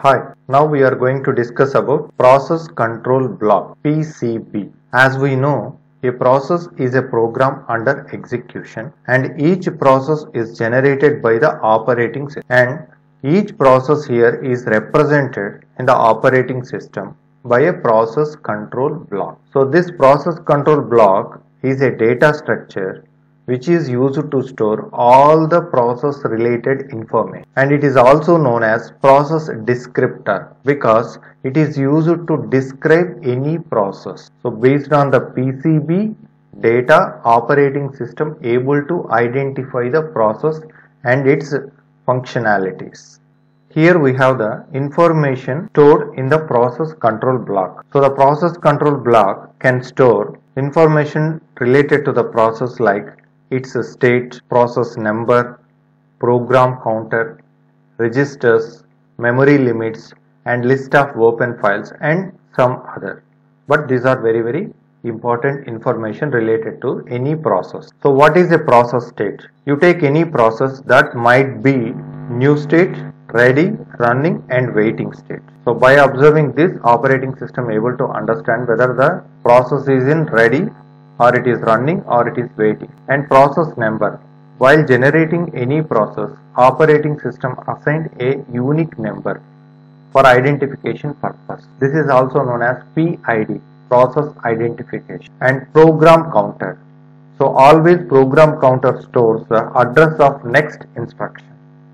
Hi, now we are going to discuss about Process Control Block (PCB). As we know, a process is a program under execution and each process is generated by the operating system, and each process here is represented in the operating system by a process control block. So this process control block is a data structure which is used to store all the process related information, and it is also known as process descriptor because it is used to describe any process. So based on the PCB data, operating system able to identify the process and its functionalities. Here we have the information stored in the process control block. So the process control block can store information related to the process like its state, process number, program counter, registers, memory limits, and list of open files and some other. But these are very important information related to any process. So what is a process state? You take any process that might be new state, ready, running, and waiting state. So by observing this, operating system able to understand whether the process is in ready, or it is running, or it is waiting. And process number. While generating any process, operating system assigned a unique number for identification purpose. This is also known as PID, process identification. And program counter. So always program counter stores the address of next instruction.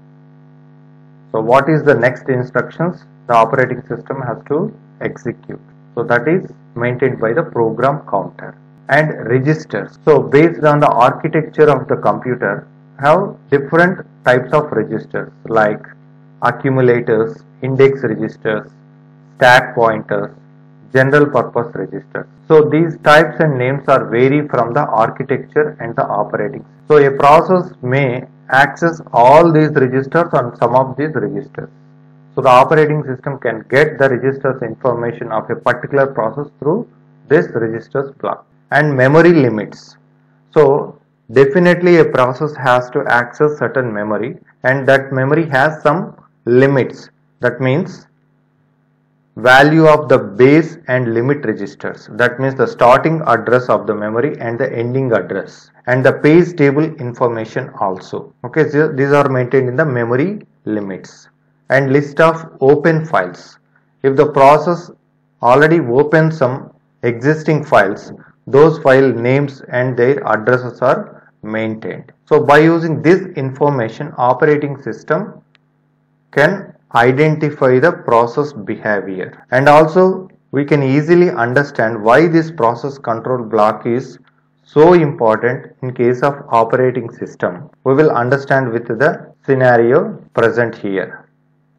So what is the next instructions the operating system has to execute? So that is maintained by the program counter. And registers. So based on the architecture of the computer, have different types of registers like accumulators, index registers, stack pointers, general purpose registers. So these types and names are vary from the architecture and the operating. So a process may access all these registers on some of these registers. So the operating system can get the registers information of a particular process through this registers block. And memory limits. So definitely a process has to access certain memory, and that memory has some limits. That means value of the base and limit registers. That means the starting address of the memory and the ending address, and the page table information also. Okay, so these are maintained in the memory limits. And list of open files. If the process already opened some existing files, those file names and their addresses are maintained. So by using this information, operating system can identify the process behavior, and also we can easily understand why this process control block is so important in case of operating system. We will understand with the scenario present here.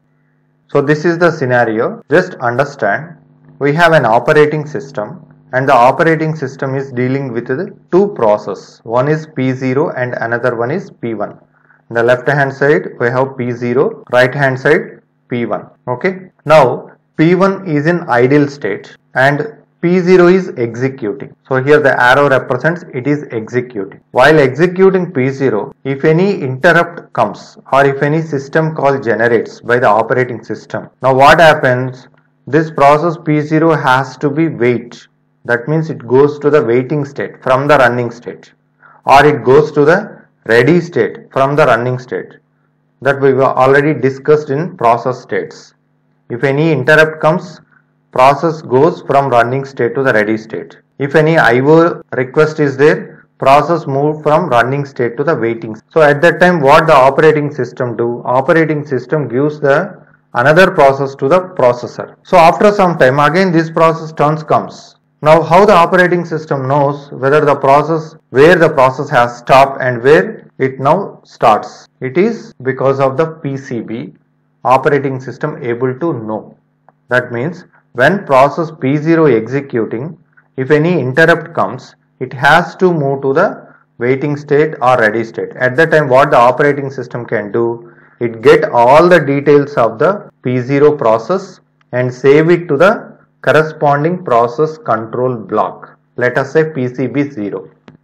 So this is the scenario. Just understand, we have an operating system, and the operating system is dealing with the two processes. One is P0 and another one is P1. On the left hand side we have P0, right hand side P1. Okay. Now P1 is in idle state and P0 is executing. So here the arrow represents it is executing. While executing P0, if any interrupt comes or if any system call generates by the operating system, now what happens? This process P0 has to be wait. That means it goes to the waiting state from the running state, or it goes to the ready state from the running state. That we have already discussed in process states. If any interrupt comes, process goes from running state to the ready state. If any IO request is there, process move from running state to the waiting. So at that time what the operating system do? Operating system gives the another process to the processor. So after some time again this process turns comes. Now how the operating system knows whether the process, where the process has stopped and where it now starts? It is because of the PCB operating system able to know. That means when process P0 executing, if any interrupt comes, it has to move to the waiting state or ready state. At that time what the operating system can do? It get all the details of the P0 process and save it to the corresponding process control block. Let us say PCB0.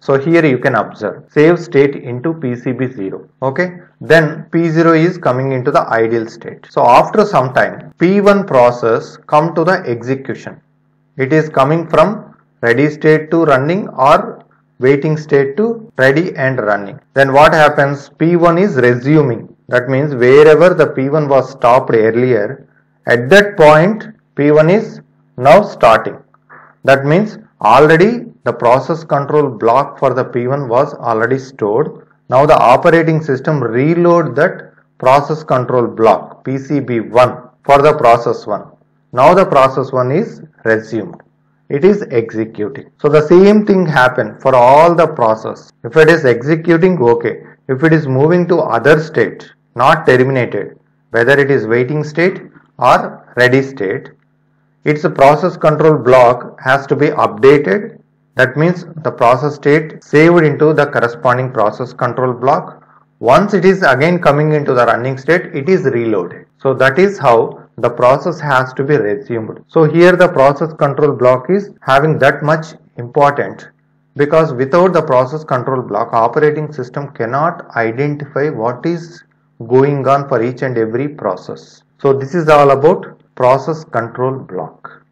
So here you can observe save state into PCB0. Okay. Then P0 is coming into the ideal state. So after some time P1 process come to the execution. It is coming from ready state to running or waiting state to ready and running. Then what happens? P1 is resuming. That means wherever the P1 was stopped earlier, at that point P1 is now starting. That means already the process control block for the P1 was already stored. Now the operating system reload that process control block PCB1 for the process 1. Now the process 1 is resumed. It is executing. So the same thing happened for all the process. If it is executing, okay. If it is moving to other state, not terminated, whether it is waiting state or ready state, its process control block has to be updated. That means the process state saved into the corresponding process control block. Once it is again coming into the running state, it is reloaded. So that is how the process has to be resumed. So here the process control block is having that much important, because without the process control block, operating system cannot identify what is going on for each and every process. So this is all about process control block.